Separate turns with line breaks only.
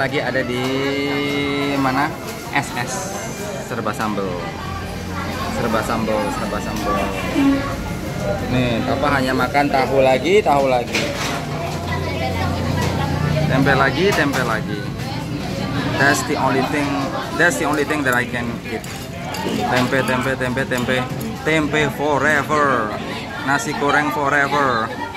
lagi ada di mana? SS serba sambal. Serba sambal. Nih, Papa hanya makan tahu lagi. Tempe lagi. That's the only thing that I can eat. Tempe forever. Nasi goreng forever.